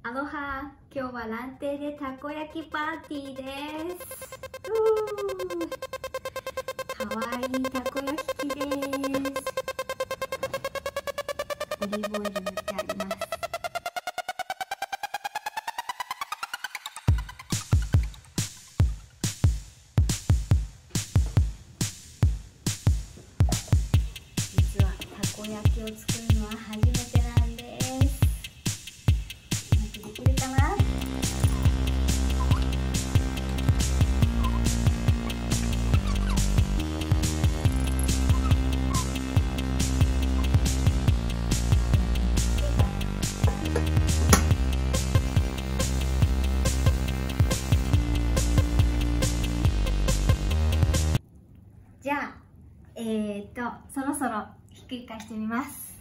アロハ、今日は蘭亭でたこ焼きパーティーです。かわいいたこ焼き器です。オリーブオイル塗ってあります。実はたこ焼きを作るのは初めてなんです。できるかな？じゃあ、そろそろひっくり返してみます。